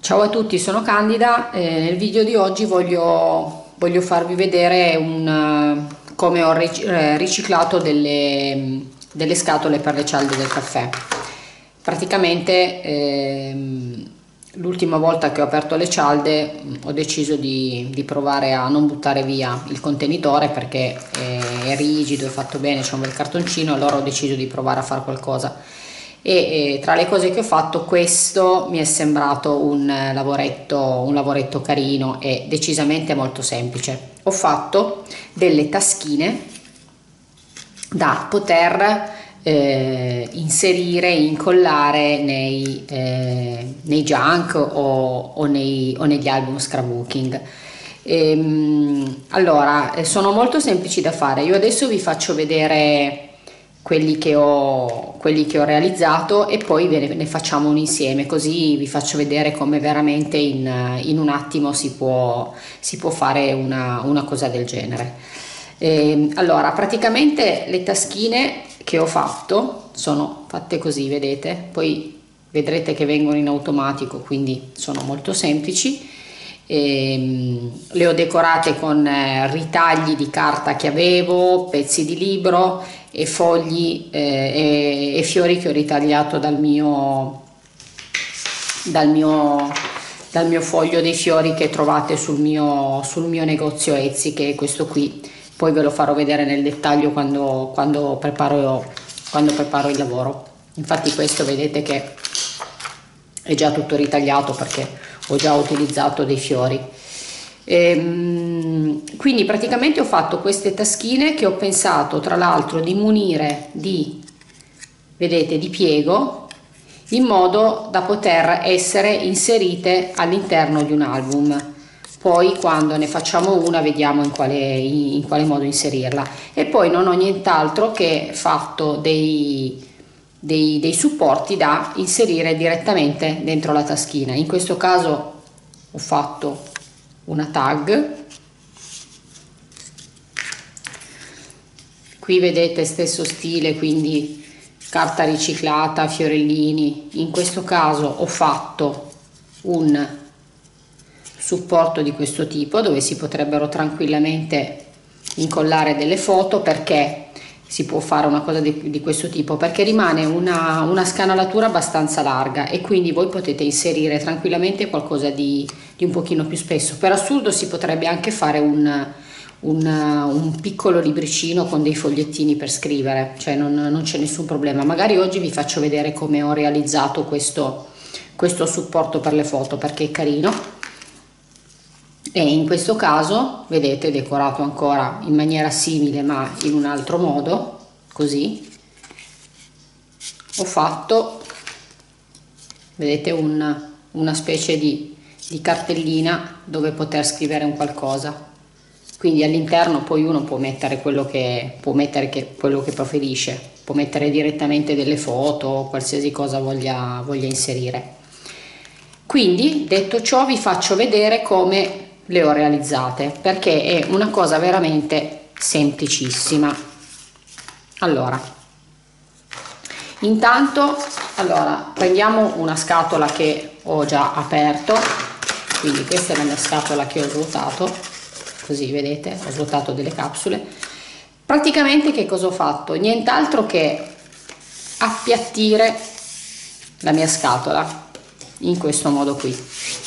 Ciao a tutti, sono Candida. Nel video di oggi voglio farvi vedere come ho riciclato delle scatole per le cialde del caffè. Praticamente l'ultima volta che ho aperto le cialde ho deciso di provare a non buttare via il contenitore perché è rigido, è fatto bene, c'è un bel cartoncino, allora ho deciso di provare a fare qualcosa. E tra le cose che ho fatto, questo mi è sembrato un lavoretto carino e decisamente molto semplice. Ho fatto delle taschine da poter inserire, incollare nei junk o negli album scrapbooking. Allora, sono molto semplici da fare. Io adesso vi faccio vedere quelli che ho realizzato e poi ne facciamo un insieme, così vi faccio vedere come veramente in un attimo si può fare una cosa del genere. Allora, praticamente le taschine che ho fatto sono fatte così, vedete? Poi vedrete che vengono in automatico, quindi sono molto semplici. Le ho decorate con ritagli di carta che avevo, pezzi di libro e fogli e fiori che ho ritagliato dal mio foglio dei fiori che trovate sul mio negozio Etsy, che è questo qui. Poi ve lo farò vedere nel dettaglio quando preparo il lavoro. Infatti questo vedete che è già tutto ritagliato perché ho già utilizzato dei fiori. Quindi praticamente ho fatto queste taschine che ho pensato tra l'altro di munire vedete, di piego, in modo da poter essere inserite all'interno di un album. Poi quando ne facciamo una vediamo in quale modo inserirla. E poi non ho nient'altro che fatto dei supporti da inserire direttamente dentro la taschina. In questo caso ho fatto una tag, qui vedete stesso stile, quindi carta riciclata, fiorellini. In questo caso ho fatto un supporto di questo tipo dove si potrebbero tranquillamente incollare delle foto. Perché si può fare una cosa di questo tipo? Perché rimane una scanalatura abbastanza larga e quindi voi potete inserire tranquillamente qualcosa di un pochino più spesso. Per assurdo si potrebbe anche fare un piccolo libricino con dei fogliettini per scrivere, cioè non c'è nessun problema. Magari oggi vi faccio vedere come ho realizzato questo supporto per le foto, perché è carino. E in questo caso vedete decorato ancora in maniera simile ma in un altro modo, così ho fatto, vedete, una specie di cartellina dove poter scrivere un qualcosa. Quindi all'interno poi uno può mettere quello che preferisce, può mettere direttamente delle foto o qualsiasi cosa voglia inserire. Quindi detto ciò vi faccio vedere come le ho realizzate, perché è una cosa veramente semplicissima. Allora, intanto prendiamo una scatola che ho già aperto, quindi questa è la mia scatola che ho svuotato, così vedete, ho svuotato delle capsule. Praticamente che cosa ho fatto? Nient'altro che appiattire la mia scatola in questo modo qui.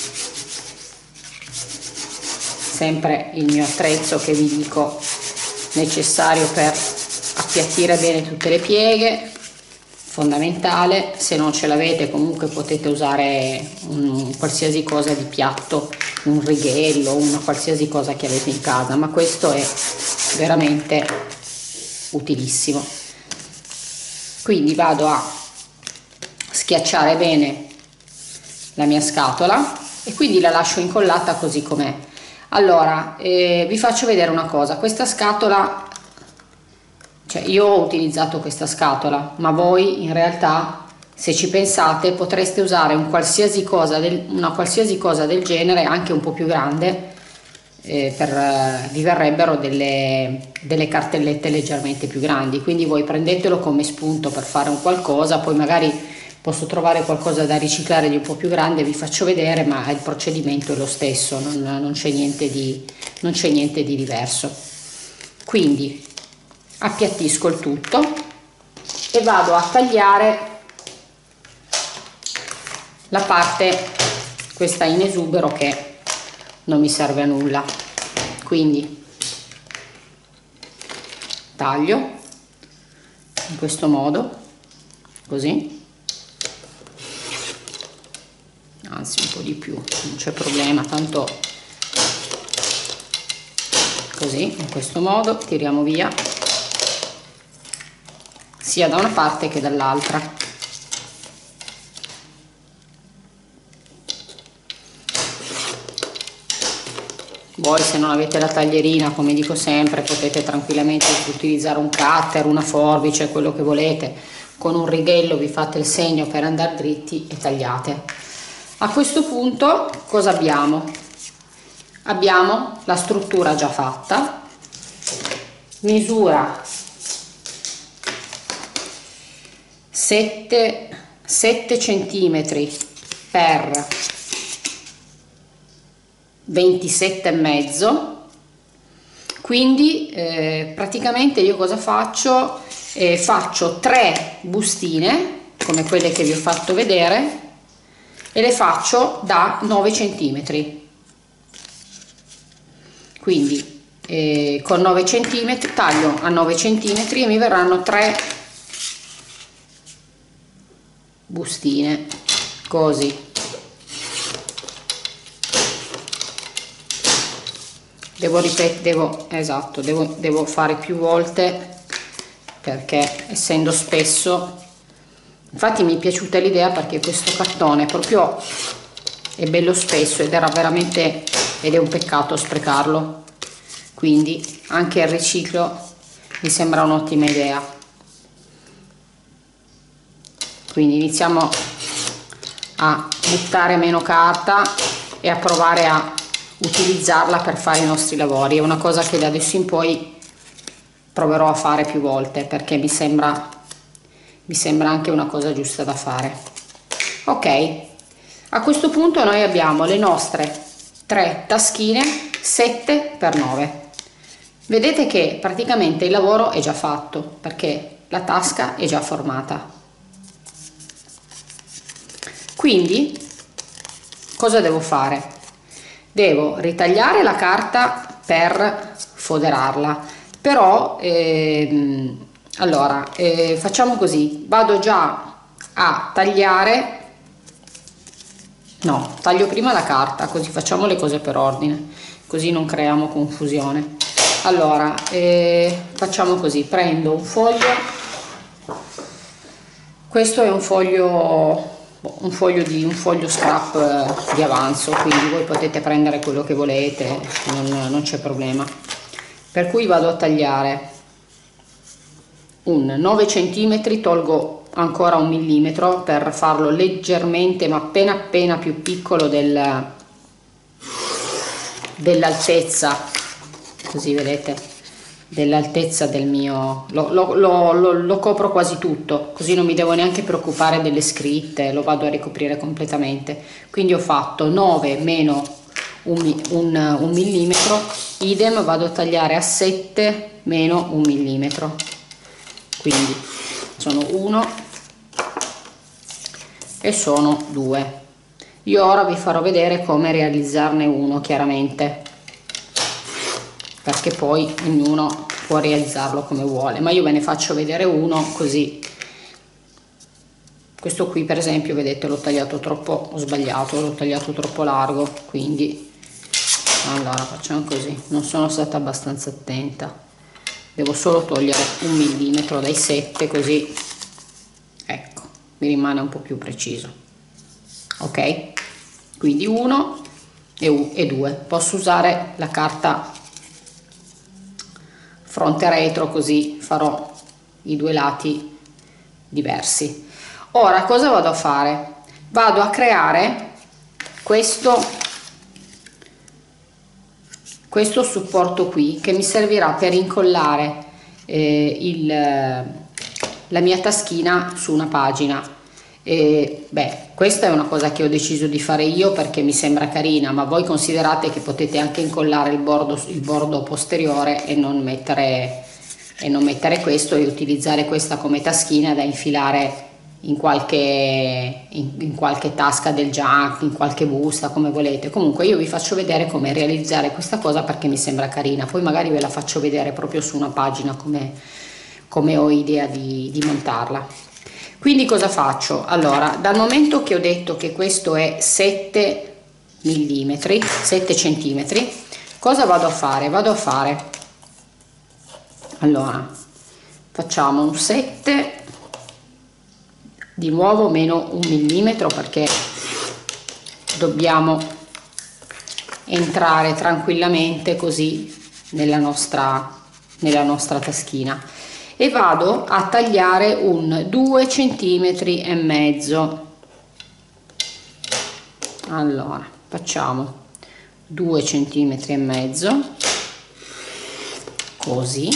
Sempre il mio attrezzo che vi dico necessario per appiattire bene tutte le pieghe, fondamentale. Se non ce l'avete comunque potete usare qualsiasi cosa di piatto, un righello, una qualsiasi cosa che avete in casa, ma questo è veramente utilissimo. Quindi vado a schiacciare bene la mia scatola e quindi la lascio incollata così com'è. Allora, vi faccio vedere una cosa. Questa scatola, cioè io ho utilizzato questa scatola, ma voi in realtà, se ci pensate, potreste usare una qualsiasi cosa del genere, anche un po' più grande, vi verrebbero delle cartellette leggermente più grandi. Quindi voi prendetelo come spunto per fare un qualcosa, poi magari posso trovare qualcosa da riciclare di un po' più grande, vi faccio vedere, ma il procedimento è lo stesso, non c'è niente di diverso. Quindi appiattisco il tutto e vado a tagliare la parte, questa in esubero, che non mi serve a nulla. Quindi taglio in questo modo, così, anzi un po' di più, non c'è problema, tanto così, in questo modo tiriamo via sia da una parte che dall'altra. Voi, se non avete la taglierina, come dico sempre, potete tranquillamente utilizzare un cutter, una forbice, quello che volete. Con un righello vi fate il segno per andare dritti e tagliate. A questo punto cosa abbiamo? Abbiamo la struttura già fatta, misura 7 cm per 27,5, quindi praticamente io cosa faccio? Faccio 3 bustine come quelle che vi ho fatto vedere e le faccio da 9 cm, quindi con 9 cm taglio a 9 cm e mi verranno 3 bustine così. Devo fare più volte, perché essendo spesso, infatti mi è piaciuta l'idea, perché questo cartone proprio è bello spesso ed è un peccato sprecarlo, quindi anche il riciclo mi sembra un'ottima idea. Quindi iniziamo a buttare meno carta e a provare a utilizzarla per fare i nostri lavori. È una cosa che da adesso in poi proverò a fare più volte, perché mi sembra anche una cosa giusta da fare. Ok, a questo punto noi abbiamo le nostre 3 taschine 7x9. Vedete che praticamente il lavoro è già fatto, perché la tasca è già formata. Quindi cosa devo fare? Devo ritagliare la carta per foderarla, però allora facciamo così, vado già a tagliare, no, taglio prima la carta, così facciamo le cose per ordine, così non creiamo confusione. Allora facciamo così, prendo un foglio, questo è un foglio scrap di avanzo, quindi voi potete prendere quello che volete, non c'è problema. Per cui vado a tagliare un 9 cm, tolgo ancora 1 millimetro per farlo leggermente, ma appena più piccolo dell'altezza, così vedete, dell'altezza del mio, lo copro quasi tutto, così non mi devo neanche preoccupare delle scritte, lo vado a ricoprire completamente. Quindi ho fatto 9 meno un millimetro, idem vado a tagliare a 7 meno 1 millimetro, quindi sono 1 e sono 2. Io ora vi farò vedere come realizzarne uno, chiaramente, perché poi ognuno può realizzarlo come vuole, ma io ve ne faccio vedere uno così. Questo qui per esempio, vedete, l'ho tagliato troppo, ho sbagliato, l'ho tagliato troppo largo, quindi allora facciamo così, non sono stata abbastanza attenta, devo solo togliere 1 millimetro dai 7, così ecco, mi rimane un po' più preciso. Ok, quindi 1 e 2. Posso usare la carta fronte e retro, così farò i due lati diversi. Ora cosa vado a fare? Vado a creare questo supporto qui, che mi servirà per incollare la mia taschina su una pagina. E, beh, questa è una cosa che ho deciso di fare io perché mi sembra carina, ma voi considerate che potete anche incollare il bordo posteriore e non mettere questo, e utilizzare questa come taschina da infilare in qualche tasca del junk, in qualche busta, come volete. Comunque io vi faccio vedere come realizzare questa cosa perché mi sembra carina, poi magari ve la faccio vedere proprio su una pagina come ho idea di montarla. Quindi cosa faccio? Allora, dal momento che ho detto che questo è 7 millimetri, 7 centimetri, cosa vado a fare? Allora, facciamo un 7, di nuovo meno un millimetro perché dobbiamo entrare tranquillamente così nella nostra taschina, e vado a tagliare un 2 centimetri e mezzo. Allora facciamo 2 centimetri e mezzo così,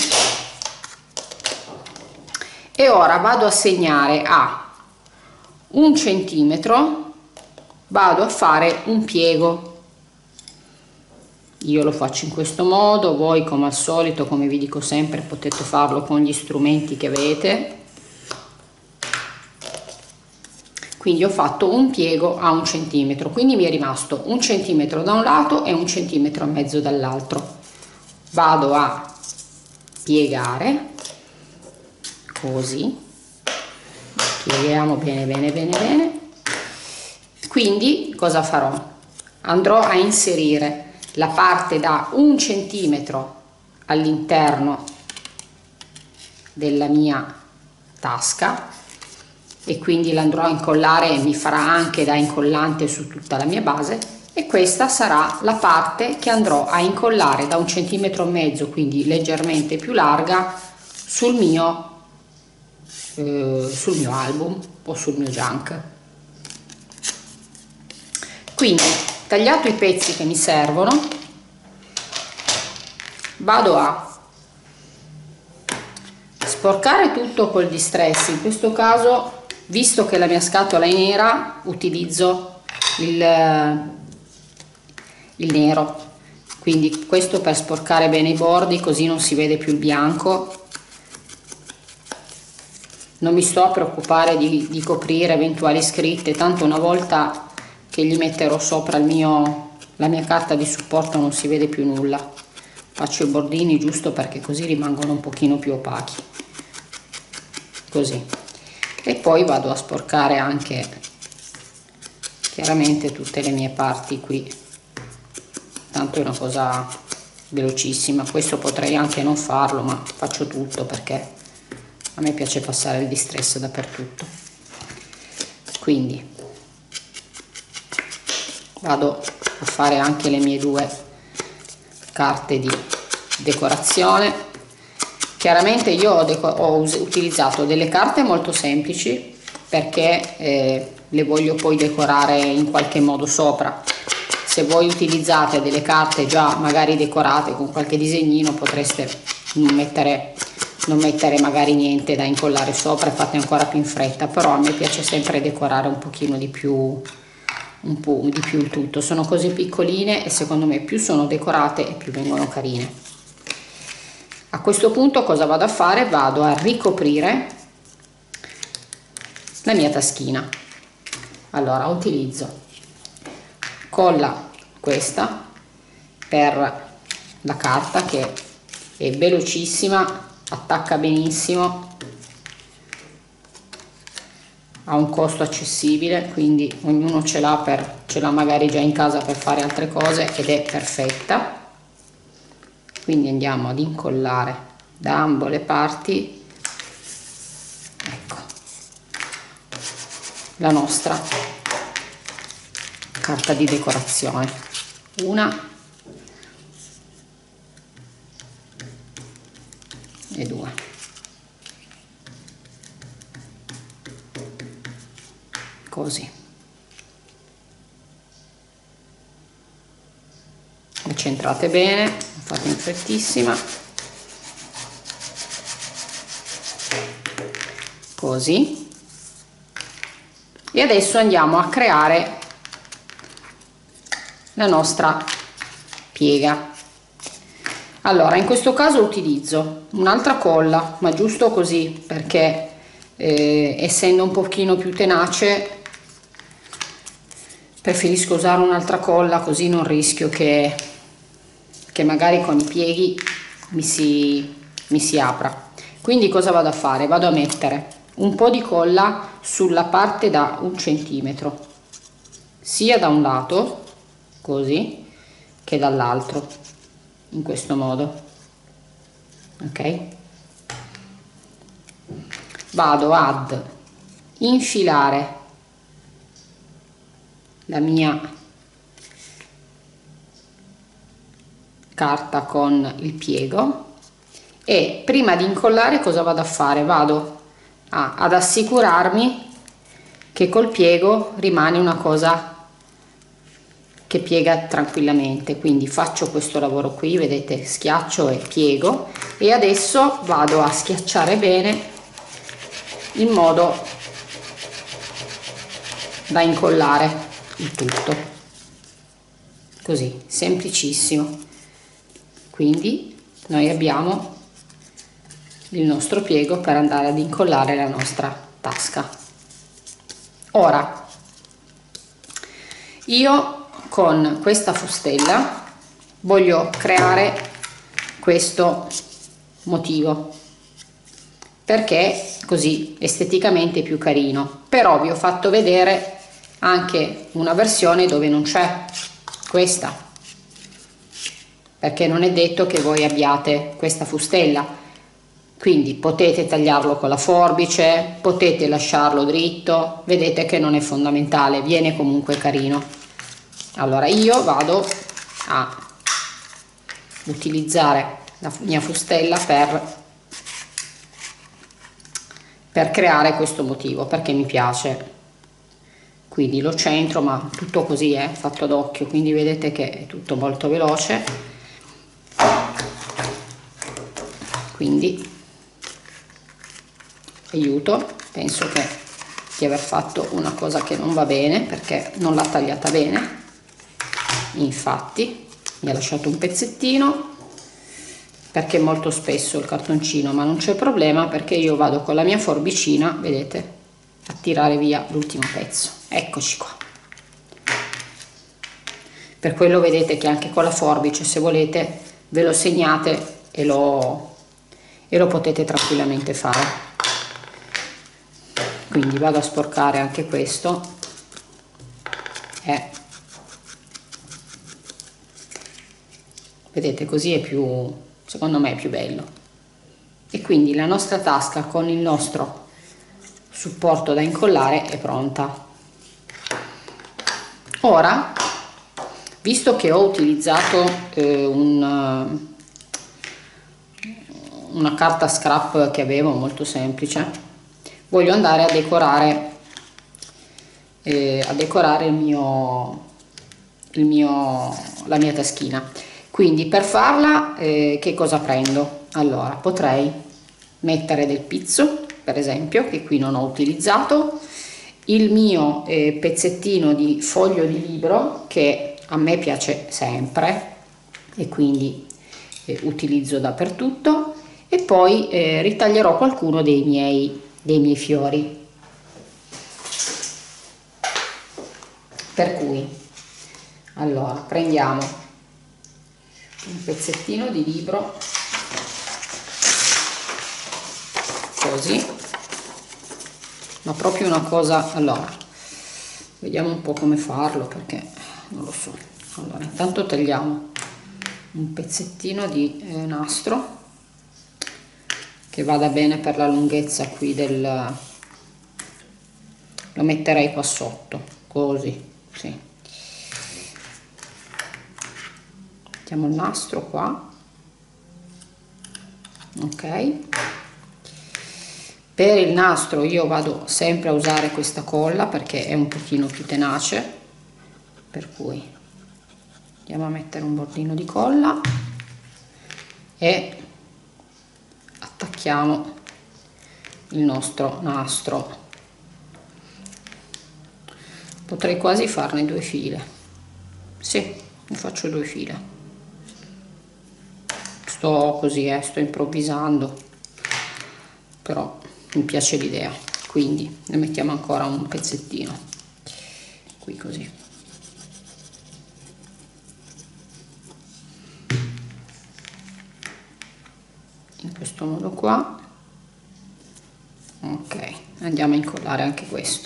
e ora vado a segnare a 1 centimetro, vado a fare un piego. Io lo faccio in questo modo, voi come al solito, come vi dico sempre, potete farlo con gli strumenti che avete. Quindi ho fatto un piego a 1 centimetro, quindi mi è rimasto 1 centimetro da un lato e 1 centimetro e mezzo dall'altro. Vado a piegare così, pieghiamo bene bene bene bene. Quindi cosa farò? Andrò a inserire la parte da 1 centimetro all'interno della mia tasca, e quindi l'andrò a incollare e mi farà anche da incollante su tutta la mia base, e questa sarà la parte che andrò a incollare da 1 centimetro e mezzo, quindi leggermente più larga, sul mio album o sul mio junk. Quindi, tagliato i pezzi che mi servono, vado a sporcare tutto col distress. In questo caso, visto che la mia scatola è nera, utilizzo il nero, quindi questo per sporcare bene i bordi, così non si vede più il bianco. Non mi sto a preoccupare di coprire eventuali scritte, tanto una volta che gli metterò sopra la mia carta di supporto non si vede più nulla. Faccio i bordini giusto perché così rimangono un pochino più opachi, così. E poi vado a sporcare anche chiaramente tutte le mie parti qui, tanto è una cosa velocissima. Questo potrei anche non farlo, ma faccio tutto perché a me piace passare il distress dappertutto. Quindi vado a fare anche le mie 2 carte di decorazione. Chiaramente io ho utilizzato delle carte molto semplici perché le voglio poi decorare in qualche modo sopra. Se voi utilizzate delle carte già magari decorate con qualche disegnino, potreste non mettere magari niente da incollare sopra e fate ancora più in fretta, però a me piace sempre decorare un pochino di più, il tutto. Sono così piccoline e secondo me più sono decorate e più vengono carine. A questo punto cosa vado a fare? Vado a ricoprire la mia taschina. Allora utilizzo colla questa per la carta, che è velocissima, attacca benissimo, ha un costo accessibile, quindi ognuno ce l'ha magari già in casa per fare altre cose ed è perfetta. Quindi andiamo ad incollare da ambo le parti, ecco, la nostra carta di decorazione. Una e 2. Così. Le centrate bene, fate in frettissima. Così. E adesso andiamo a creare la nostra piega. Allora, in questo caso utilizzo un'altra colla, ma giusto così, perché essendo un pochino più tenace preferisco usare un'altra colla, così non rischio che magari con i pieghi mi si apra. Quindi cosa vado a fare? Vado a mettere un po' di colla sulla parte da 1 centimetro, sia da un lato così che dall'altro, in questo modo, ok? Vado ad infilare la mia carta con il piego e prima di incollare cosa vado a fare? Vado ad assicurarmi che col piego rimane una cosa che piega tranquillamente, quindi faccio questo lavoro qui, vedete, schiaccio e piego, e adesso vado a schiacciare bene in modo da incollare il tutto, così, semplicissimo. Quindi noi abbiamo il nostro piego per andare ad incollare la nostra tasca. Ora io con questa fustella voglio creare questo motivo perché così esteticamente più carino, però vi ho fatto vedere anche una versione dove non c'è questa, perché non è detto che voi abbiate questa fustella, quindi potete tagliarlo con la forbice, potete lasciarlo dritto, vedete che non è fondamentale, viene comunque carino. Allora io vado a utilizzare la mia fustella per creare questo motivo, perché mi piace. Quindi lo centro, ma tutto così è fatto ad occhio, quindi vedete che è tutto molto veloce. Quindi aiuto, penso di aver fatto una cosa che non va bene perché non l'ha tagliata bene, infatti mi ha lasciato un pezzettino perché molto spesso il cartoncino, ma non c'è problema perché io vado con la mia forbicina, vedete, a tirare via l'ultimo pezzo. Eccoci qua. Per quello vedete che anche con la forbice, se volete, ve lo segnate e lo potete tranquillamente fare. Quindi vado a sporcare anche questo vedete, così è più, secondo me è più bello. E quindi la nostra tasca con il nostro supporto da incollare è pronta. Ora, visto che ho utilizzato una carta scrap che avevo molto semplice, voglio andare a decorare la mia taschina. Quindi per farla che cosa prendo? Allora potrei mettere del pizzo, per esempio, che qui non ho utilizzato, il mio pezzettino di foglio di libro che a me piace sempre e quindi utilizzo dappertutto, e poi ritaglierò qualcuno dei miei fiori. Per cui allora prendiamo un pezzettino di libro così, ma proprio una cosa, allora vediamo un po' come farlo perché non lo so. Allora intanto tagliamo un pezzettino di nastro che vada bene per la lunghezza qui lo metterei qua sotto così, sì. Mettiamo il nastro qua, ok. Per il nastro io vado sempre a usare questa colla perché è un pochino più tenace, per cui andiamo a mettere un bordino di colla e attacchiamo il nostro nastro potrei quasi farne 2 file. Sì, ne faccio 2 file. Sto così, sto improvvisando, però mi piace l'idea, quindi ne mettiamo ancora un pezzettino qui, così. In questo modo qua. Ok, andiamo a incollare anche questo,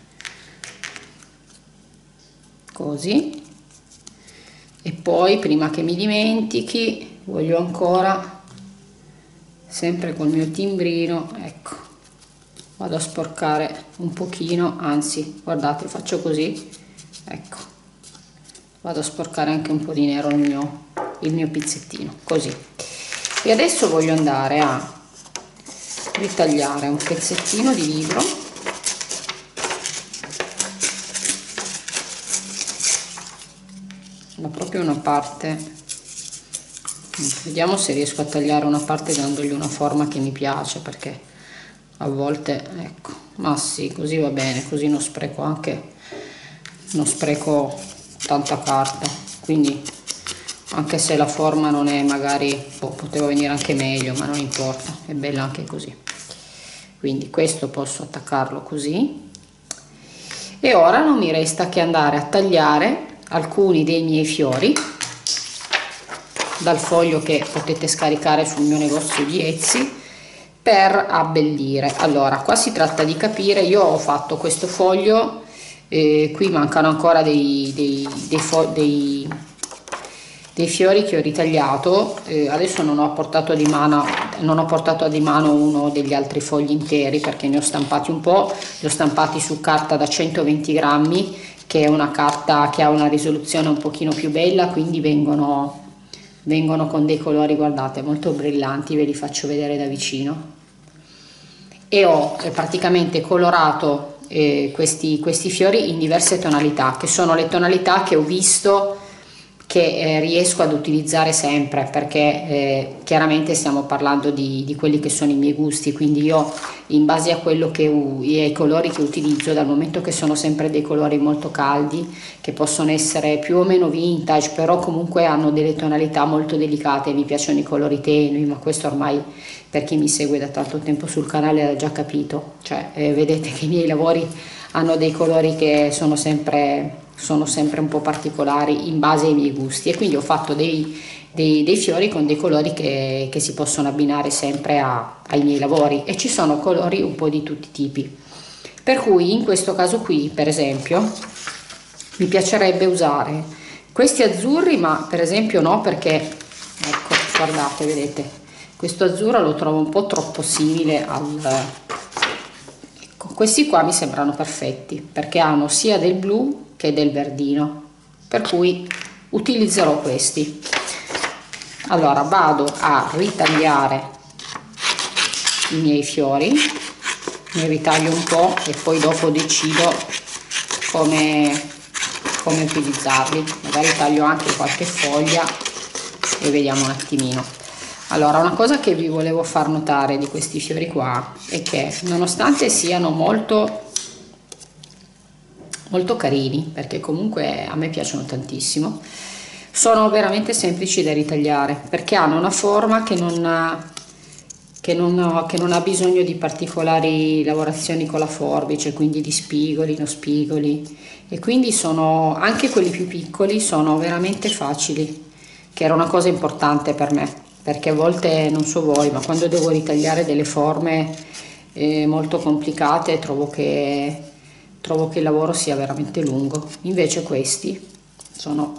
così. E poi, prima che mi dimentichi, voglio ancora, sempre col mio timbrino, ecco, vado a sporcare un pochino, anzi guardate, faccio così, ecco, vado a sporcare anche un po' di nero il mio pizzettino, così. E adesso voglio andare a ritagliare un pezzettino di libro, ma proprio una parte. Vediamo se riesco a tagliare una parte dandogli una forma che mi piace, perché a volte, ecco, ma sì, così va bene, così non spreco tanta carta, quindi anche se la forma non è, magari poteva venire anche meglio, ma non importa, è bella anche così. Quindi questo posso attaccarlo così, e ora non mi resta che andare a tagliare alcuni dei miei fiori dal foglio che potete scaricare sul mio negozio di Etsy per abbellire. Allora, qua si tratta di capire, io ho fatto questo foglio, qui mancano ancora dei fiori che ho ritagliato, adesso non ho portato di mano uno degli altri fogli interi, perché ne ho stampati un po', li ho stampati su carta da 120 grammi, che è una carta che ha una risoluzione un pochino più bella, quindi vengono con dei colori, guardate, molto brillanti, ve li faccio vedere da vicino. E ho praticamente colorato questi fiori in diverse tonalità, che sono le tonalità che ho visto che riesco ad utilizzare sempre, perché chiaramente stiamo parlando di quelli che sono i miei gusti, quindi io, in base a quello e ai colori che utilizzo, dal momento che sono sempre dei colori molto caldi, che possono essere più o meno vintage, però comunque hanno delle tonalità molto delicate, mi piacciono i colori tenui, ma questo ormai, per chi mi segue da tanto tempo sul canale, ha già capito, cioè vedete che i miei lavori hanno dei colori che sono sempre un po' particolari in base ai miei gusti, e quindi ho fatto dei fiori con dei colori che si possono abbinare sempre ai miei lavori, e ci sono colori un po' di tutti i tipi, per cui in questo caso qui, per esempio, mi piacerebbe usare questi azzurri, ma per esempio no, perché ecco, guardate, vedete, questo azzurro lo trovo un po' troppo simile ecco, questi qua mi sembrano perfetti perché hanno sia del blu che del verdino, per cui utilizzerò questi. Allora vado a ritagliare i miei fiori, ne ritaglio un po' e poi dopo decido come utilizzarli, magari taglio anche qualche foglia e vediamo un attimino. Allora, una cosa che vi volevo far notare di questi fiori qua è che, nonostante siano molto carini, perché comunque a me piacciono tantissimo, sono veramente semplici da ritagliare, perché hanno una forma che non ha bisogno di particolari lavorazioni con la forbice, quindi di spigoli, non spigoli, e quindi sono, anche quelli più piccoli sono veramente facili, che era una cosa importante per me, perché a volte, non so voi, ma quando devo ritagliare delle forme molto complicate trovo che il lavoro sia veramente lungo. Invece questi sono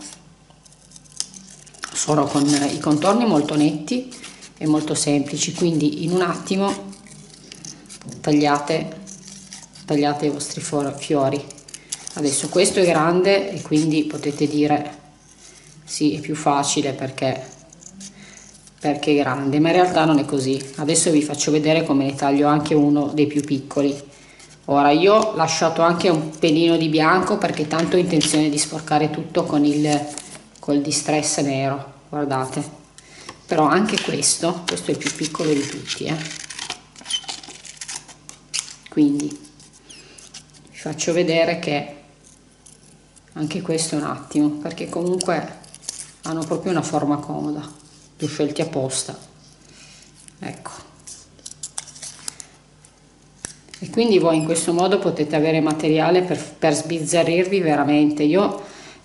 con i contorni molto netti e molto semplici, quindi in un attimo tagliate i vostri fiori. Adesso questo è grande e quindi potete dire sì, è più facile perché è grande, ma in realtà non è così. Adesso vi faccio vedere come ne taglio anche uno dei più piccoli. Ora, io ho lasciato anche un pelino di bianco perché tanto ho intenzione di sporcare tutto col distress nero, guardate. Però anche questo è il più piccolo di tutti, quindi vi faccio vedere che anche questo un attimo, perché comunque hanno proprio una forma comoda, li ho scelti apposta, ecco. E quindi voi in questo modo potete avere materiale per sbizzarrirvi veramente. Io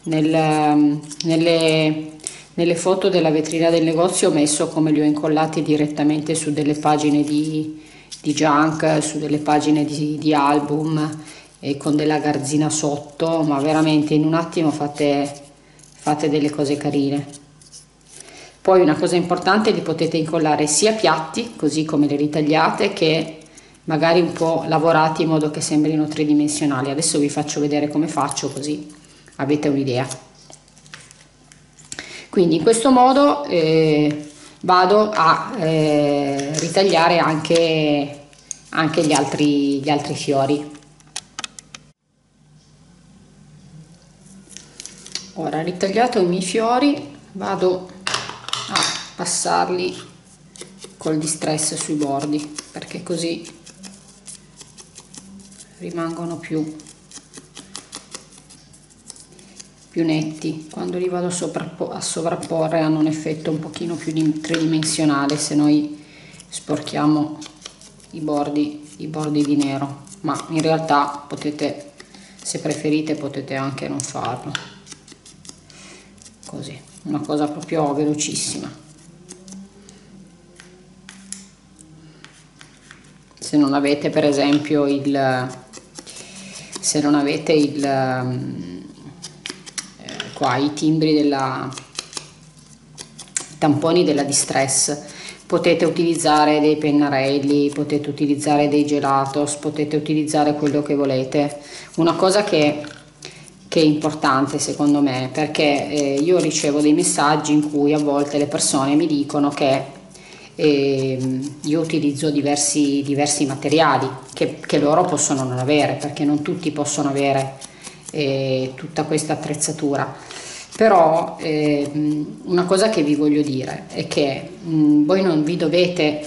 nelle foto della vetrina del negozio ho messo come li ho incollati direttamente su delle pagine di junk, su delle pagine di album, e con della garzina sotto, ma veramente in un attimo fate delle cose carine. Poi una cosa importante, li potete incollare sia piatti, così come li ritagliate, che magari un po' lavorati in modo che sembrino tridimensionali. Adesso vi faccio vedere come faccio, così avete un'idea. Quindi in questo modo vado a ritagliare anche gli altri fiori. Ora, ritagliato i miei fiori, vado a passarli col distress sui bordi, perché così rimangono più netti. Quando li vado a sovrapporre hanno un effetto un pochino più tridimensionale, se noi sporchiamo i bordi di nero, ma in realtà potete, se preferite, potete anche non farlo. Così, una cosa proprio velocissima. Se non avete per esempio qua i timbri tamponi della Distress, potete utilizzare dei pennarelli, potete utilizzare dei gelatos, potete utilizzare quello che volete. Una cosa che è importante secondo me, perché io ricevo dei messaggi in cui a volte le persone mi dicono che io utilizzo diversi materiali che loro possono non avere, perché non tutti possono avere tutta questa attrezzatura. Però una cosa che vi voglio dire è che voi non vi dovete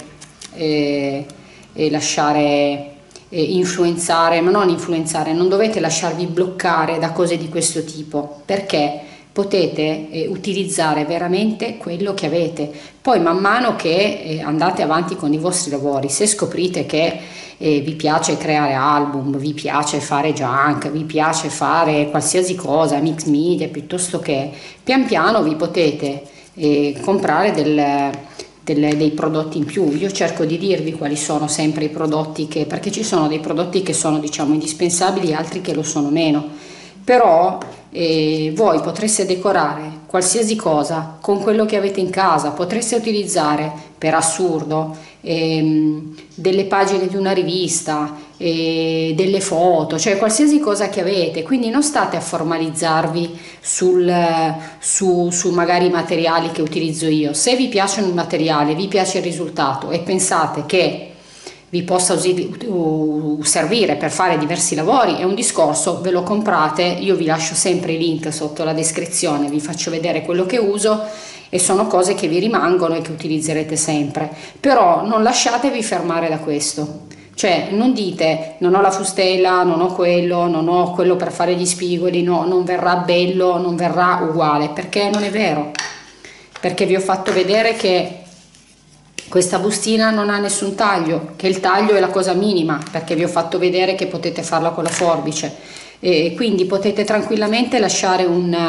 lasciare influenzare, ma non influenzare, non dovete lasciarvi bloccare da cose di questo tipo, perché potete utilizzare veramente quello che avete. Poi man mano che andate avanti con i vostri lavori, se scoprite che vi piace creare album, vi piace fare junk, vi piace fare qualsiasi cosa, mix media, piuttosto che pian piano vi potete comprare dei prodotti in più. Io cerco di dirvi quali sono sempre i prodotti perché ci sono dei prodotti che sono, diciamo, indispensabili e altri che lo sono meno, però voi potreste decorare qualsiasi cosa con quello che avete in casa, potreste utilizzare per assurdo delle pagine di una rivista, delle foto, cioè qualsiasi cosa che avete, quindi non state a formalizzarvi su magari i materiali che utilizzo io. Se vi piace un materiale, vi piace il risultato e pensate che vi possa servire per fare diversi lavori, è un discorso, ve lo comprate. Io vi lascio sempre i link sotto la descrizione, vi faccio vedere quello che uso e sono cose che vi rimangono e che utilizzerete sempre, però non lasciatevi fermare da questo. Cioè non dite non ho la fustella, non ho quello per fare gli spigoli, no, non verrà bello, non verrà uguale, perché non è vero, perché vi ho fatto vedere che questa bustina non ha nessun taglio, che il taglio è la cosa minima, perché vi ho fatto vedere che potete farla con la forbice, e quindi potete tranquillamente lasciare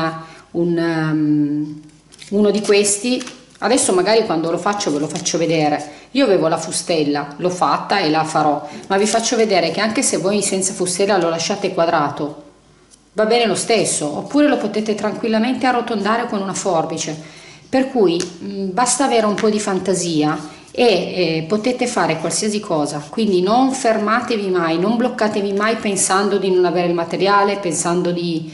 uno di questi. Adesso magari quando lo faccio ve lo faccio vedere. Io avevo la fustella, l'ho fatta e la farò, ma vi faccio vedere che anche se voi senza fustella lo lasciate quadrato, va bene lo stesso, oppure lo potete tranquillamente arrotondare con una forbice. Per cui basta avere un po' di fantasia e potete fare qualsiasi cosa, quindi non fermatevi mai, non bloccatevi mai pensando di non avere il materiale, pensando di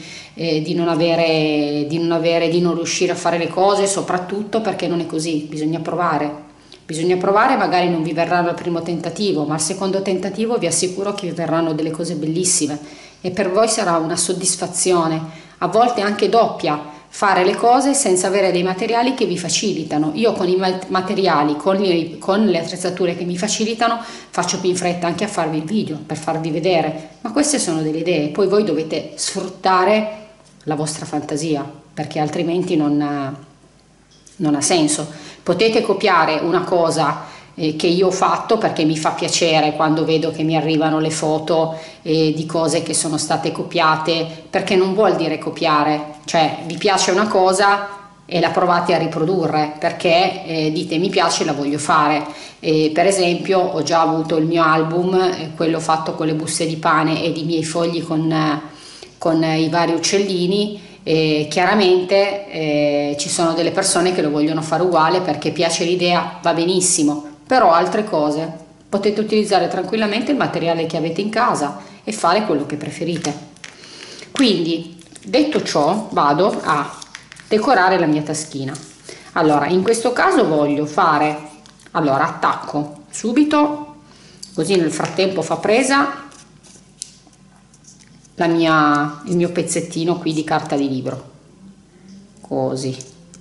non riuscire a fare le cose, soprattutto perché non è così, bisogna provare, magari non vi verranno al primo tentativo, ma al secondo tentativo vi assicuro che vi verranno delle cose bellissime e per voi sarà una soddisfazione, a volte anche doppia, fare le cose senza avere dei materiali che vi facilitano. Io con i materiali, con le attrezzature che mi facilitano, faccio più in fretta anche a farvi il video per farvi vedere, ma queste sono delle idee, poi voi dovete sfruttare la vostra fantasia, perché altrimenti non ha senso. Potete copiare una cosa che io ho fatto perché mi fa piacere quando vedo che mi arrivano le foto di cose che sono state copiate, perché non vuol dire copiare, cioè vi piace una cosa e la provate a riprodurre perché dite mi piace, la voglio fare. Per esempio ho già avuto il mio album, quello fatto con le buste di pane e i miei fogli con i vari uccellini. Chiaramente ci sono delle persone che lo vogliono fare uguale perché piace l'idea, va benissimo, però altre cose potete utilizzare tranquillamente il materiale che avete in casa e fare quello che preferite. Quindi, detto ciò, vado a decorare la mia taschina. Allora, in questo caso voglio fare, allora attacco subito, così nel frattempo fa presa il mio pezzettino qui di carta di libro, così,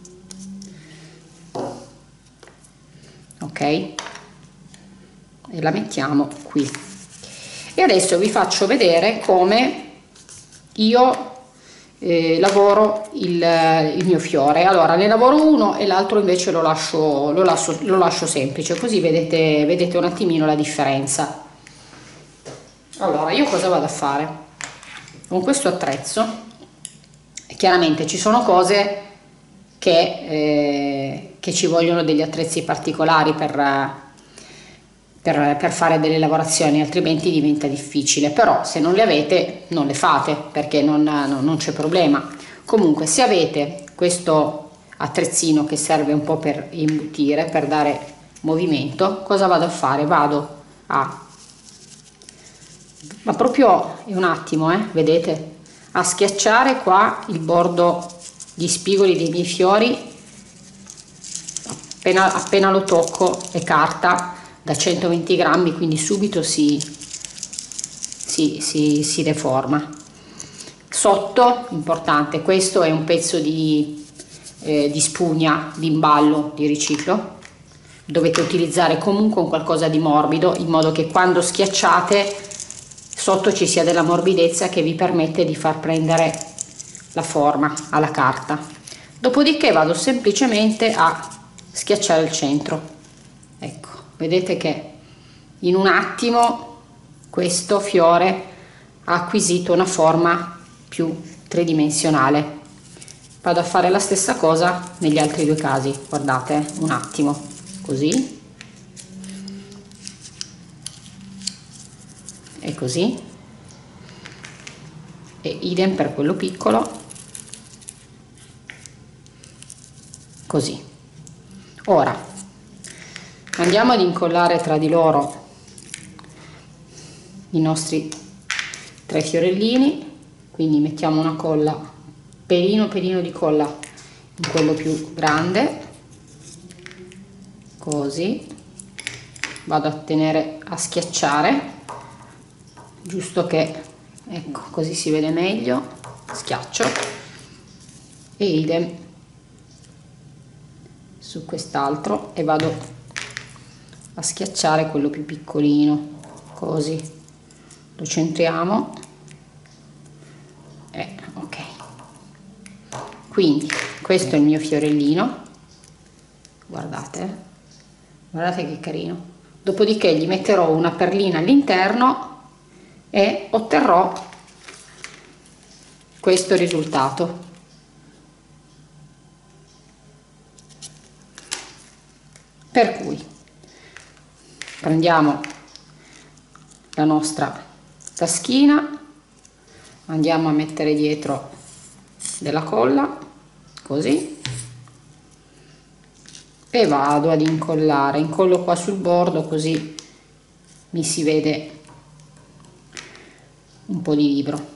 ok, e la mettiamo qui. E adesso vi faccio vedere come io lavoro il mio fiore. Allora ne lavoro uno e l'altro invece lo lascio semplice, così vedete un attimino la differenza. Allora io cosa vado a fare con questo attrezzo? Chiaramente ci sono cose che ci vogliono degli attrezzi particolari per fare delle lavorazioni, altrimenti diventa difficile, però se non le avete non le fate perché non c'è problema. Comunque se avete questo attrezzino che serve un po' per imbutire, per dare movimento, cosa vado a fare? Vado a, ma proprio un attimo, vedete, a schiacciare qua il bordo di spigoli dei miei fiori. Appena lo tocco è carta da 120 grammi, quindi subito si deforma. Sotto, importante, questo è un pezzo di spugna, di imballo, di riciclo. Dovete utilizzare comunque un qualcosa di morbido, in modo che quando schiacciate sotto ci sia della morbidezza che vi permette di far prendere la forma alla carta. Dopodiché vado semplicemente a schiacciare il centro. Ecco, vedete che in un attimo questo fiore ha acquisito una forma più tridimensionale. Vado a fare la stessa cosa negli altri due casi, guardate, un attimo, così e così, e idem per quello piccolo, così. Ora andiamo ad incollare tra di loro i nostri 3 fiorellini, quindi mettiamo una colla, pelino di colla in quello più grande, così, vado a tenere a schiacciare, giusto che, ecco, così si vede meglio, schiaccio, e idem su quest'altro e vado a schiacciare quello più piccolino, così lo centriamo e ok. Quindi questo è il mio fiorellino, guardate che carino. Dopodiché gli metterò una perlina all'interno e otterrò questo risultato. Per cui prendiamo la nostra taschina, andiamo a mettere dietro della colla, così, e vado ad incollare, incollo qua sul bordo così mi si vede un po' di libro.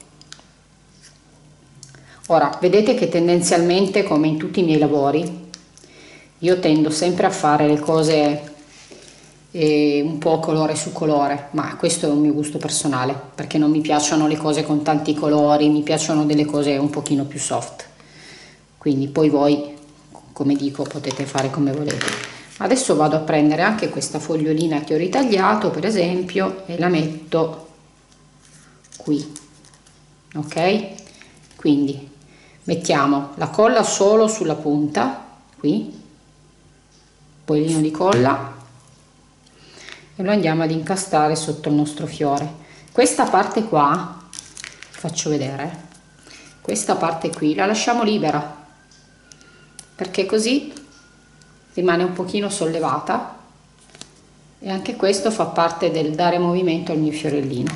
Ora vedete che tendenzialmente, come in tutti i miei lavori, io tendo sempre a fare le cose un po' colore su colore, ma questo è un mio gusto personale, perché non mi piacciono le cose con tanti colori, mi piacciono delle cose un pochino più soft. Quindi poi voi, come dico, potete fare come volete. Adesso vado a prendere anche questa fogliolina che ho ritagliato, per esempio, e la metto qui, ok? Quindi mettiamo la colla solo sulla punta qui, pollino di colla, e lo andiamo ad incastare sotto il nostro fiore. Questa parte qua, faccio vedere, questa parte qui la lasciamo libera, perché così rimane un pochino sollevata, e anche questo fa parte del dare movimento al mio fiorellino.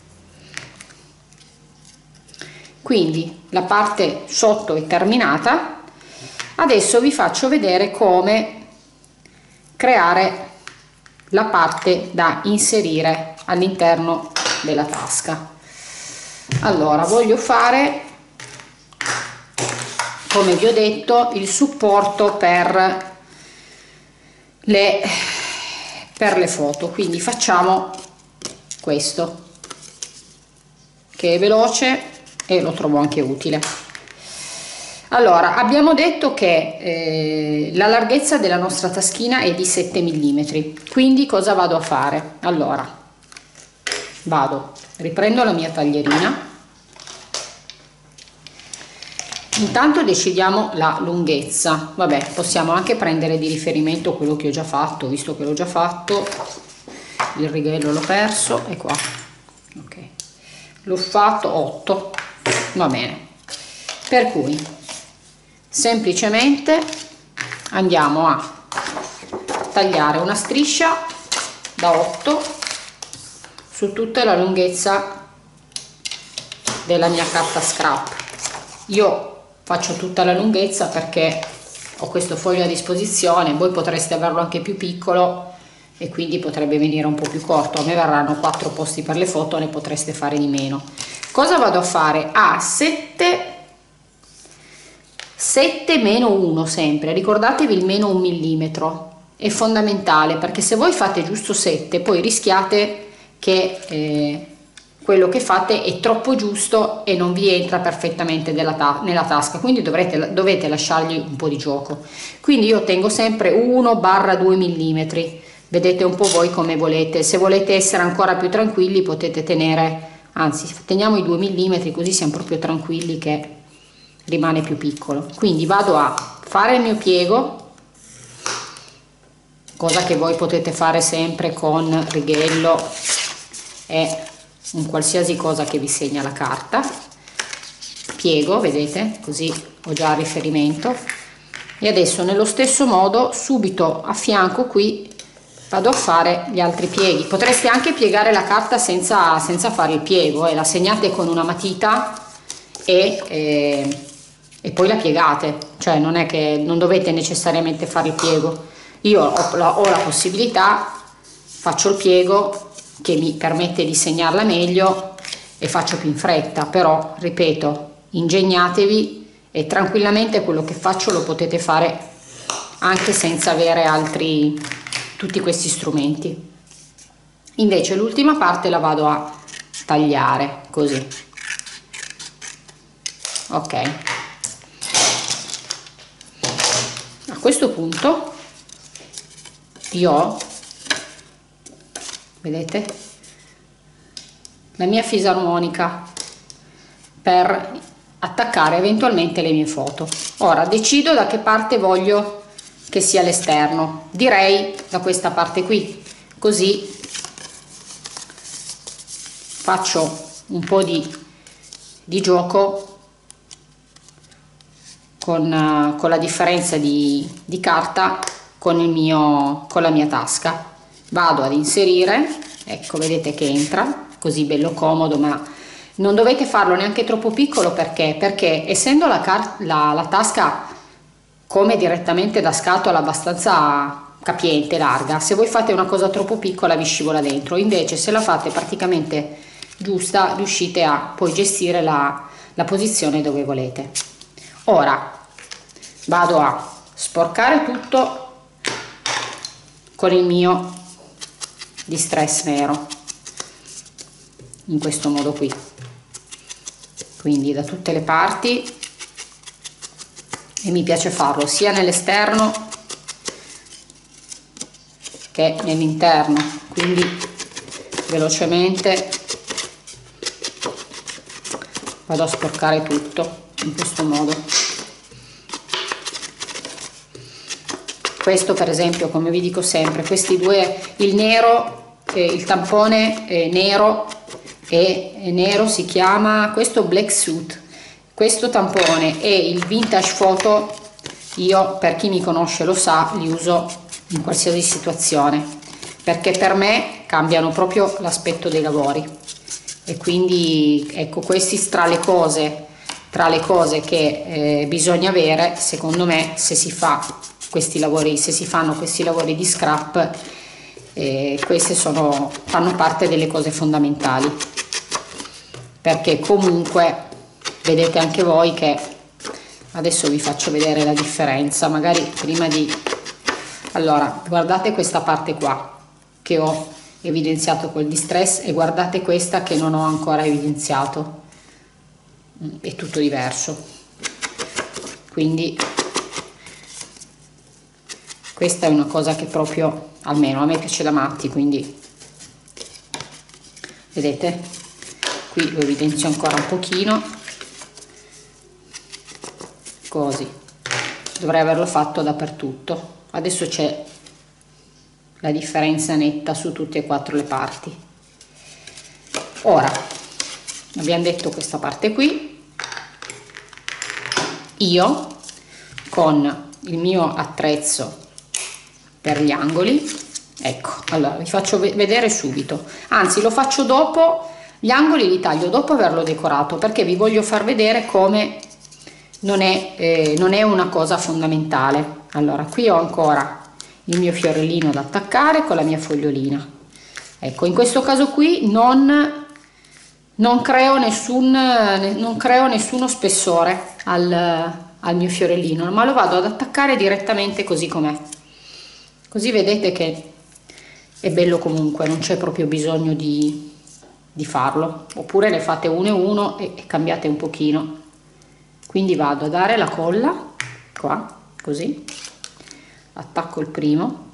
Quindi la parte sotto è terminata. Adesso vi faccio vedere come creare la parte da inserire all'interno della tasca. Allora, voglio fare, come vi ho detto, il supporto per le foto, quindi facciamo questo, che è veloce e lo trovo anche utile. Allora, abbiamo detto che la larghezza della nostra taschina è di 7 mm, quindi cosa vado a fare? Allora, riprendo la mia taglierina, intanto decidiamo la lunghezza. Vabbè, possiamo anche prendere di riferimento quello che ho già fatto, visto che l'ho già fatto. Il righello l'ho perso, è qua, ok, l'ho fatto 8, va bene, per cui semplicemente andiamo a tagliare una striscia da 8 su tutta la lunghezza della mia carta scrap. Io faccio tutta la lunghezza perché ho questo foglio a disposizione, voi potreste averlo anche più piccolo e quindi potrebbe venire un po' più corto. A me verranno 4 posti per le foto, ne potreste fare di meno. Cosa vado a fare? 7 meno 1 sempre, ricordatevi il meno 1 millimetro, è fondamentale, perché se voi fate giusto 7 poi rischiate che quello che fate è troppo giusto e non vi entra perfettamente nella tasca, quindi dovete lasciargli un po' di gioco. Quindi io tengo sempre 1-2 millimetri, vedete un po' voi come volete. Se volete essere ancora più tranquilli potete tenere, anzi teniamo i 2 millimetri, così siamo proprio tranquilli che rimane più piccolo. Quindi vado a fare il mio piego, cosa che voi potete fare sempre con righello e un qualsiasi cosa che vi segna la carta. Piego, vedete, così ho già il riferimento, e adesso nello stesso modo subito a fianco qui vado a fare gli altri pieghi. Potreste anche piegare la carta senza fare il piego, la segnate con una matita e poi la piegate, cioè non è che non dovete necessariamente fare il piego. Io ho la possibilità, faccio il piego che mi permette di segnarla meglio e faccio più in fretta, però ripeto, ingegnatevi e tranquillamente quello che faccio lo potete fare anche senza avere tutti questi strumenti. Invece l'ultima parte la vado a tagliare così, ok. A questo punto io ho, vedete, la mia fisarmonica per attaccare eventualmente le mie foto. Ora decido da che parte voglio che sia l'esterno, direi da questa parte qui, così faccio un po' di gioco con la differenza di carta con la mia tasca. Vado ad inserire, ecco, vedete che entra così bello comodo, ma non dovete farlo neanche troppo piccolo, perché essendo la tasca come direttamente da scatola abbastanza capiente, larga, se voi fate una cosa troppo piccola vi scivola dentro. Invece se la fate praticamente giusta riuscite a poi gestire la posizione dove volete. Ora vado a sporcare tutto con il mio distress nero in questo modo qui, quindi da tutte le parti, e mi piace farlo sia nell'esterno che nell'interno, quindi velocemente vado a sporcare tutto in questo modo. Questo per esempio, come vi dico sempre, questi due, il nero, il tampone nero e nero si chiama, questo Black Suit, questo tampone e il Vintage Photo, io, per chi mi conosce lo sa, li uso in qualsiasi situazione, perché per me cambiano proprio l'aspetto dei lavori. E quindi ecco, questi tra le cose che bisogna avere, secondo me, se si fa questi lavori, se si fanno questi lavori di scrap, queste fanno parte delle cose fondamentali, perché comunque vedete anche voi che adesso vi faccio vedere la differenza, magari prima di, allora guardate questa parte qua che ho evidenziato col distress e guardate questa che non ho ancora evidenziato, è tutto diverso. Quindi questa è una cosa che proprio, almeno a me piace da matti, quindi vedete, qui lo evidenzio ancora un pochino, così, dovrei averlo fatto dappertutto. Adesso c'è la differenza netta su tutte e quattro le parti. Ora abbiamo detto questa parte qui, io con il mio attrezzo per gli angoli, ecco, allora vi faccio vedere subito, anzi lo faccio dopo, gli angoli li taglio dopo averlo decorato, perché vi voglio far vedere come non è una cosa fondamentale. Allora, qui ho ancora il mio fiorellino da attaccare con la mia fogliolina, ecco, in questo caso qui non creo nessuno spessore al mio fiorellino, ma lo vado ad attaccare direttamente così com'è, così vedete che è bello comunque, non c'è proprio bisogno di farlo, oppure ne fate uno e uno e cambiate un pochino. Quindi vado a dare la colla qua, così, attacco il primo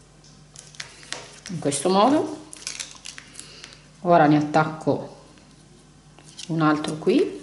in questo modo, ora ne attacco un altro qui,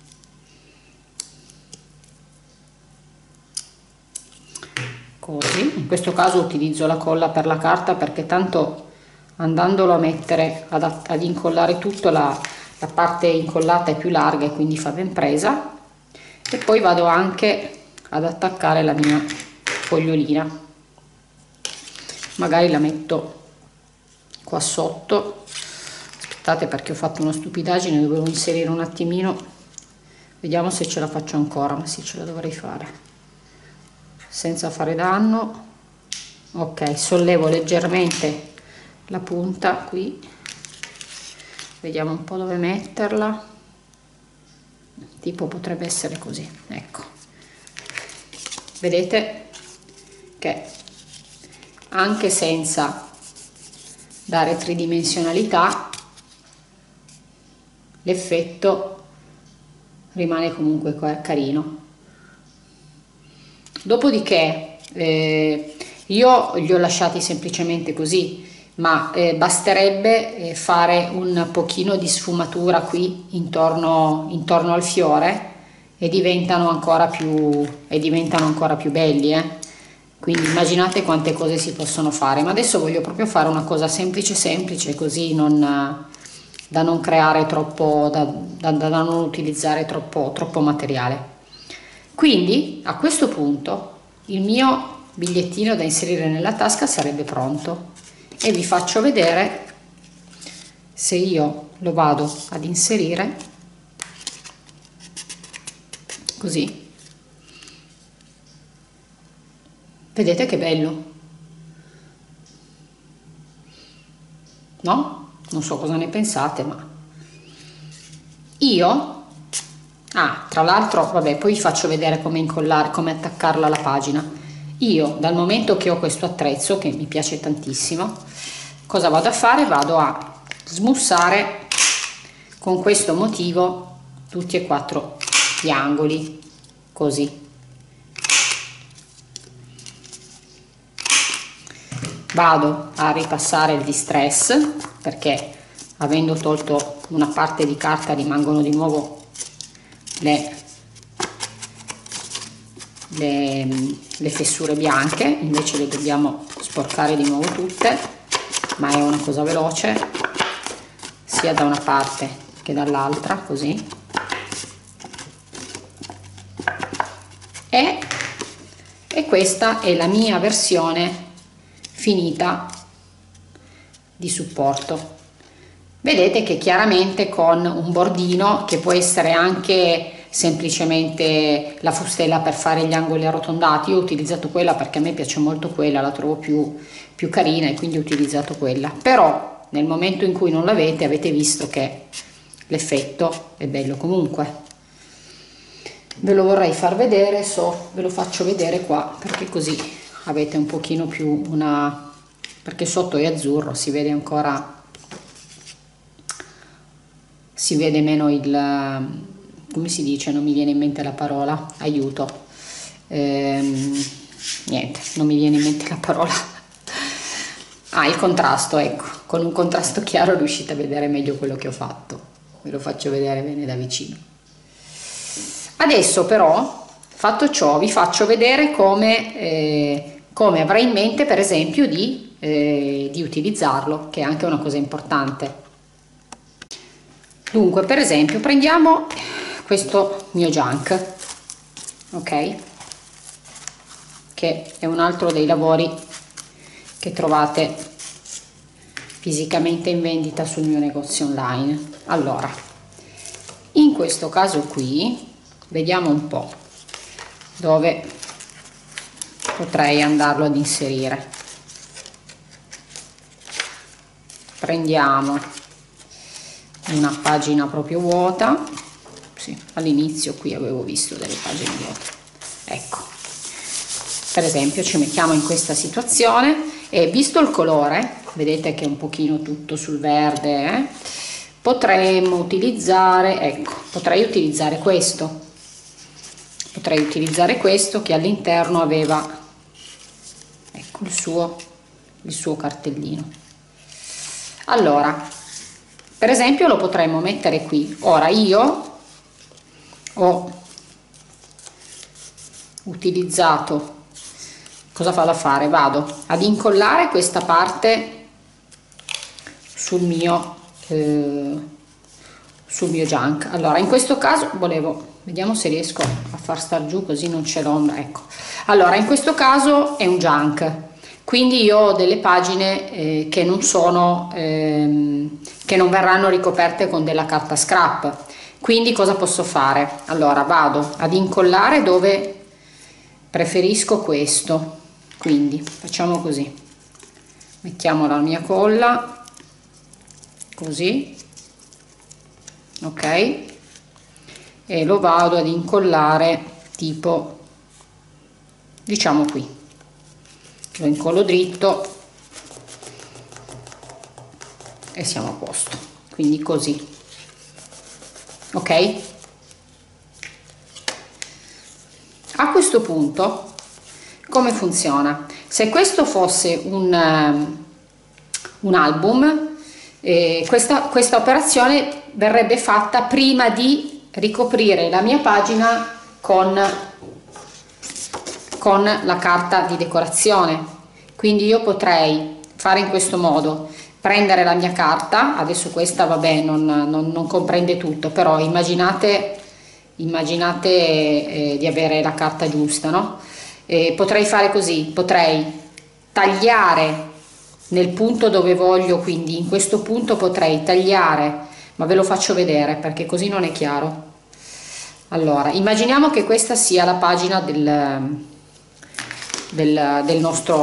così. In questo caso utilizzo la colla per la carta, perché tanto andandolo a mettere ad incollare tutto, la parte incollata è più larga e quindi fa ben presa. E poi vado anche ad attaccare la mia fogliolina, magari la metto qua sotto, aspettate perché ho fatto una stupidaggine, dovevo inserire un attimino, vediamo se ce la faccio ancora, ma sì, ce la dovrei fare senza fare danno. Ok, sollevo leggermente la punta qui, vediamo un po' dove metterla, tipo potrebbe essere così, ecco, vedete che anche senza dare tridimensionalità l'effetto rimane comunque carino. Dopodiché io li ho lasciati semplicemente così, ma basterebbe fare un pochino di sfumatura qui intorno al fiore e diventano ancora più belli, quindi immaginate quante cose si possono fare. Ma adesso voglio proprio fare una cosa semplice, così da non creare troppo, da non utilizzare troppo materiale. Quindi a questo punto il mio bigliettino da inserire nella tasca sarebbe pronto e vi faccio vedere se io lo vado ad inserire così. Vedete che bello, no? Non so cosa ne pensate, ma io tra l'altro, vabbè, poi vi faccio vedere come incollare, come attaccarla alla pagina. Io, dal momento che ho questo attrezzo che mi piace tantissimo, cosa vado a fare? Vado a smussare con questo motivo tutti e quattro gli angoli, così. Vado a ripassare il distress, perché avendo tolto una parte di carta rimangono di nuovo le fessure bianche, invece le dobbiamo sporcare di nuovo tutte, ma è una cosa veloce sia da una parte che dall'altra, così. E questa è la mia versione finita di supporto. Vedete che chiaramente con un bordino, che può essere anche semplicemente la fustella per fare gli angoli arrotondati, io ho utilizzato quella perché a me piace molto quella, la trovo più carina e quindi ho utilizzato quella, però nel momento in cui non l'avete, avete visto che l'effetto è bello comunque. Ve lo vorrei far vedere, ve lo faccio vedere qua, perché così avete un pochino più perché sotto è azzurro, si vede ancora, si vede meno come si dice, non mi viene in mente la parola, aiuto, niente, non mi viene in mente la parola. Il contrasto, ecco, con un contrasto chiaro riuscite a vedere meglio quello che ho fatto, ve lo faccio vedere bene da vicino. Adesso però, fatto ciò, vi faccio vedere come avrei in mente, per esempio, di utilizzarlo, che è anche una cosa importante. Dunque, per esempio, prendiamo questo mio junk, ok? Che è un altro dei lavori che trovate fisicamente in vendita sul mio negozio online. Allora, in questo caso qui, vediamo un po' dove potrei andarlo ad inserire. Prendiamo una pagina proprio vuota, sì, all'inizio qui avevo visto delle pagine vuote, ecco, per esempio ci mettiamo in questa situazione e visto il colore, vedete che è un pochino tutto sul verde, potremmo utilizzare, ecco, potrei utilizzare questo che all'interno aveva, ecco, il suo cartellino. Allora, per esempio lo potremmo mettere qui. Ora io ho utilizzato, cosa vado a fare? Vado ad incollare questa parte sul mio junk. Allora, in questo caso vediamo se riesco a far star giù così non c'è l'ombra, ecco. Allora, in questo caso è un junk, quindi io ho delle pagine che non verranno ricoperte con della carta scrap. Quindi cosa posso fare? Allora vado ad incollare dove preferisco questo, quindi facciamo così, mettiamo la mia colla così, ok, e lo vado ad incollare tipo, diciamo qui, lo incollo dritto e siamo a posto, quindi così, ok. A questo punto come funziona? Se questo fosse un album, questa operazione verrebbe fatta prima di ricoprire la mia pagina con la carta di decorazione. Quindi io potrei fare in questo modo: prendere la mia carta, adesso questa vabbè non comprende tutto, però immaginate di avere la carta giusta, no? Potrei fare così, potrei tagliare nel punto dove voglio, quindi in questo punto potrei tagliare, ma ve lo faccio vedere perché così non è chiaro. Allora, immaginiamo che questa sia la pagina del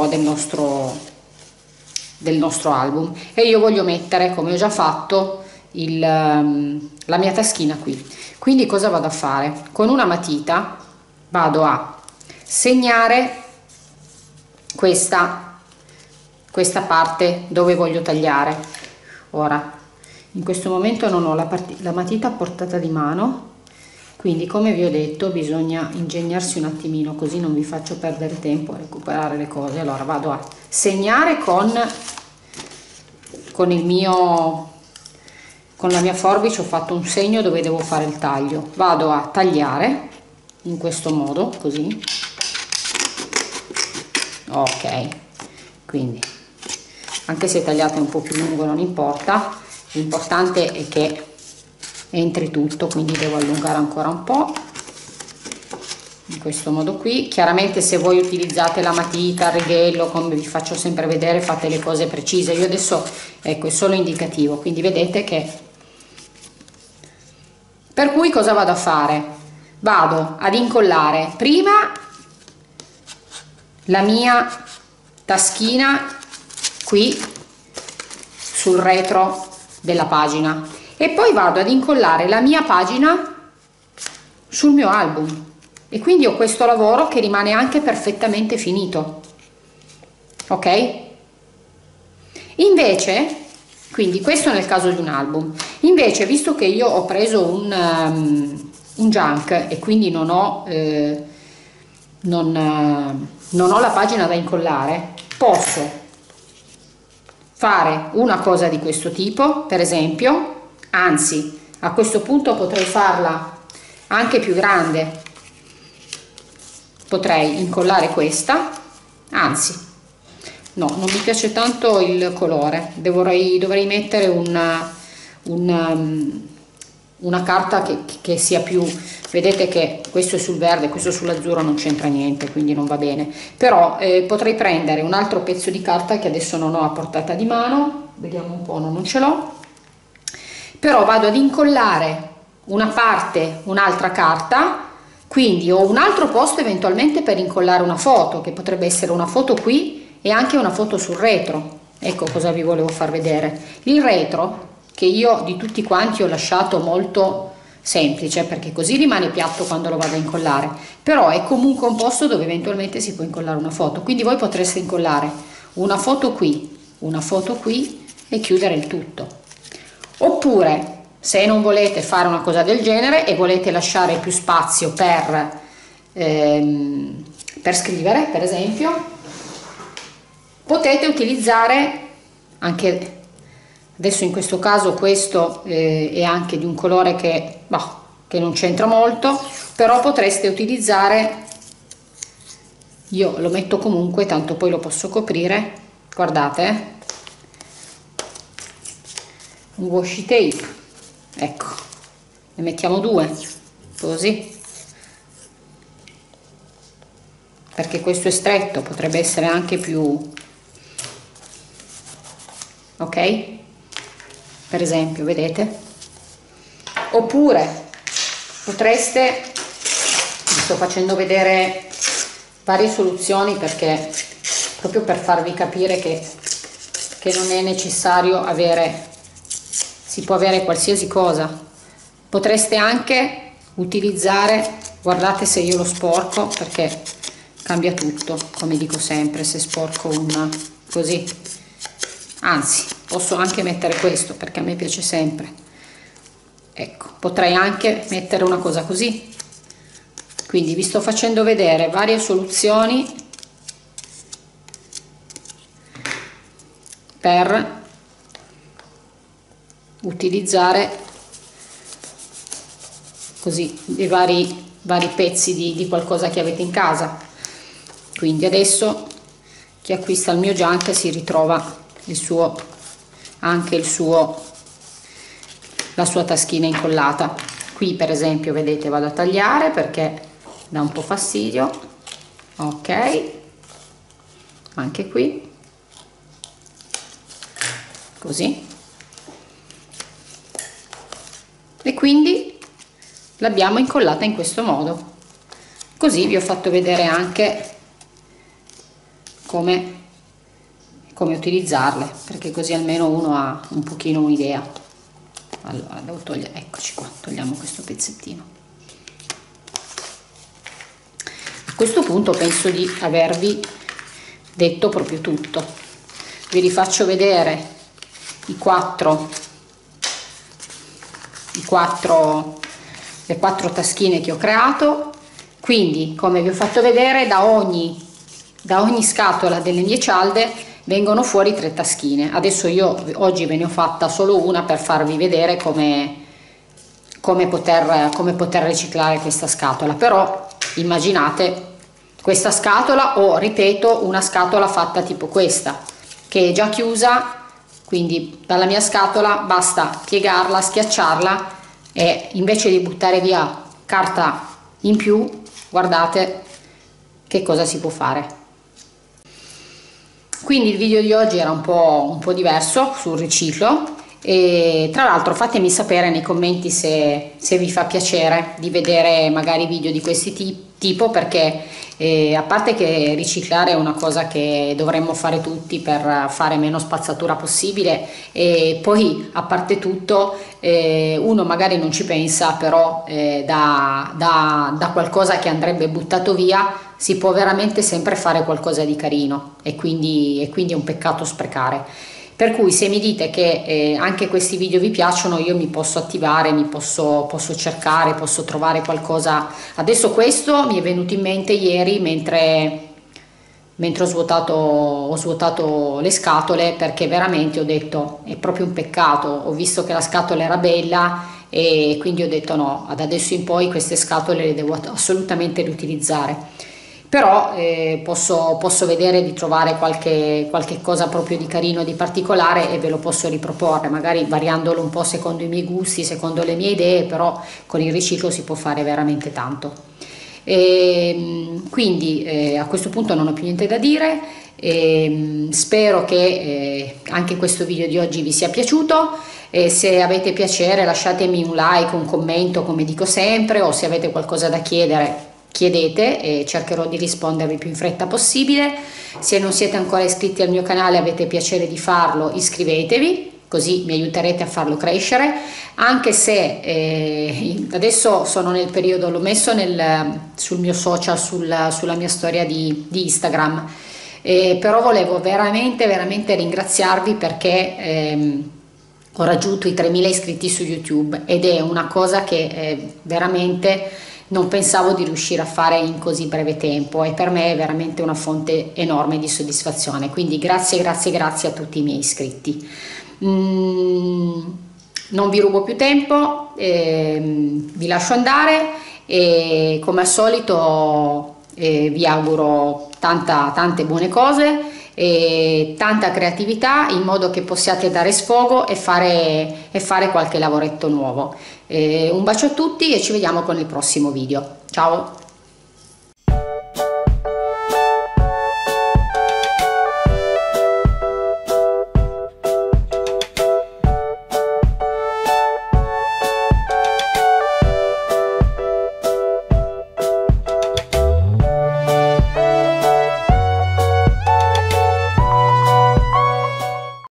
nostro album e io voglio mettere, come ho già fatto, la mia taschina qui. Quindi cosa vado a fare? Con una matita vado a segnare questa parte dove voglio tagliare. Ora, in questo momento non ho la matita a portata di mano, quindi come vi ho detto bisogna ingegnarsi un attimino, così non vi faccio perdere tempo a recuperare le cose. Allora vado a segnare con con la mia forbice ho fatto un segno dove devo fare il taglio, vado a tagliare in questo modo, così, ok, quindi anche se tagliate un po' più lungo non importa, l'importante è che entri tutto, quindi devo allungare ancora un po', in questo modo qui. Chiaramente se voi utilizzate la matita, il righello, come vi faccio sempre vedere, fate le cose precise. Io adesso, ecco, è solo indicativo, quindi vedete che, per cui cosa vado a fare? Vado ad incollare prima la mia taschina qui sul retro della pagina e poi vado ad incollare la mia pagina sul mio album, e quindi ho questo lavoro che rimane anche perfettamente finito, ok? Invece, quindi questo nel caso di un album. Invece, visto che io ho preso un junk e quindi non ho la pagina da incollare, posso fare una cosa di questo tipo, per esempio, anzi a questo punto potrei farla anche più grande, potrei incollare questa, anzi no, non mi piace tanto il colore, dovrei mettere una carta che sia più, vedete che questo è sul verde, questo sull'azzurro non c'entra niente, quindi non va bene, però potrei prendere un altro pezzo di carta che adesso non ho a portata di mano, vediamo un po', no, non ce l'ho, però vado ad incollare una parte, un'altra carta, quindi ho un altro posto eventualmente per incollare una foto, che potrebbe essere una foto qui e anche una foto sul retro. Ecco cosa vi volevo far vedere. Il retro, che io di tutti quanti ho lasciato molto semplice, perché così rimane piatto quando lo vado a incollare, però è comunque un posto dove eventualmente si può incollare una foto, quindi voi potreste incollare una foto qui e chiudere il tutto. Oppure, se non volete fare una cosa del genere e volete lasciare più spazio per scrivere, per esempio, potete utilizzare anche, adesso in questo caso questo è anche di un colore che non c'entra molto, però potreste utilizzare, io lo metto comunque, tanto poi lo posso coprire, guardate, un washi tape, ecco, ne mettiamo due, così, perché questo è stretto, potrebbe essere anche più, ok, per esempio, vedete? Oppure potreste, vi sto facendo vedere varie soluzioni perché proprio per farvi capire che non è necessario avere, si può avere qualsiasi cosa. Potreste anche utilizzare, guardate se io lo sporco, perché cambia tutto, come dico sempre, se sporco una così, anzi posso anche mettere questo perché a me piace sempre, ecco, potrei anche mettere una cosa così, quindi vi sto facendo vedere varie soluzioni per utilizzare così dei vari pezzi di qualcosa che avete in casa. Quindi adesso chi acquista il mio junk si ritrova la sua taschina incollata. Qui per esempio vedete vado a tagliare perché dà un po' fastidio, ok, anche qui così, e quindi l'abbiamo incollata in questo modo. Così vi ho fatto vedere anche come utilizzarle, perché così almeno uno ha un pochino un'idea. Allora devo togliere, eccoci qua, togliamo questo pezzettino. A questo punto penso di avervi detto proprio tutto. Vi rifaccio vedere le quattro taschine che ho creato. Quindi, come vi ho fatto vedere, da ogni scatola delle mie cialde vengono fuori 3 taschine. Adesso io oggi ve ne ho fatta solo una per farvi vedere come poter riciclare questa scatola, però immaginate questa scatola o, ripeto, una scatola fatta tipo questa che è già chiusa, quindi dalla mia scatola basta piegarla, schiacciarla e invece di buttare via carta in più, guardate che cosa si può fare. Quindi il video di oggi era un po' diverso sul riciclo, e tra l'altro fatemi sapere nei commenti se vi fa piacere di vedere magari video di questi tipo, perché a parte che riciclare è una cosa che dovremmo fare tutti per fare meno spazzatura possibile, e poi a parte tutto uno magari non ci pensa, però da qualcosa che andrebbe buttato via si può veramente sempre fare qualcosa di carino, e quindi è un peccato sprecare. Per cui se mi dite che anche questi video vi piacciono, io mi posso attivare, posso cercare, posso trovare qualcosa. Adesso questo mi è venuto in mente ieri mentre ho svuotato le scatole, perché veramente ho detto è proprio un peccato. Ho visto che la scatola era bella e quindi ho detto no, ad adesso in poi queste scatole le devo assolutamente riutilizzare. Però posso vedere di trovare qualche cosa proprio di carino, di particolare, e ve lo posso riproporre, magari variandolo un po' secondo i miei gusti, secondo le mie idee, però con il riciclo si può fare veramente tanto. Quindi a questo punto non ho più niente da dire, spero che anche questo video di oggi vi sia piaciuto. Se avete piacere lasciatemi un like, un commento, come dico sempre, o se avete qualcosa da chiedere chiedete e cercherò di rispondervi il più in fretta possibile. Se non siete ancora iscritti al mio canale, avete piacere di farlo, iscrivetevi, così mi aiuterete a farlo crescere, anche se adesso sono nel periodo, l'ho messo sul mio social, sulla mia storia di Instagram, però volevo veramente ringraziarvi, perché ho raggiunto i 3.000 iscritti su YouTube, ed è una cosa che veramente non pensavo di riuscire a fare in così breve tempo, e per me è veramente una fonte enorme di soddisfazione. Quindi grazie a tutti i miei iscritti. Non vi rubo più tempo, vi lascio andare, e come al solito vi auguro tante buone cose e tanta creatività, in modo che possiate dare sfogo e fare qualche lavoretto nuovo. Un bacio a tutti e ci vediamo con il prossimo video. Ciao!